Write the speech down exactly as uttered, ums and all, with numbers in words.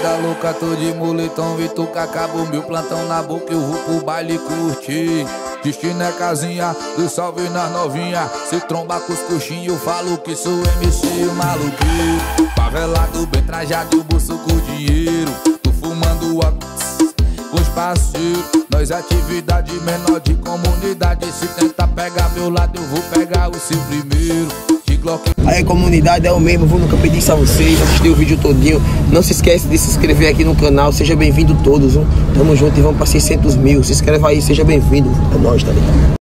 vida louca, tô de moletom e tu acabou meu plantão na boca, eu vou pro baile curtir. Destino é casinha, do salve nas novinha. Se tromba com os coxinhos, eu falo que sou M C o maluqueiro. Favelado, bem trajado, bolso com dinheiro. Tô fumando a com os parceiros. Nós atividade menor de comunidade. Se tentar pegar meu lado, eu vou pegar o seu primeiro. De Glock. Aí comunidade, é o mesmo, vou nunca pedir isso a vocês, assistir o vídeo todinho. Não se esquece de se inscrever aqui no canal, seja bem-vindo todos, viu? Tamo junto e vamos pra seiscentos mil, se inscreva aí, seja bem-vindo, é nóis, tá ligado?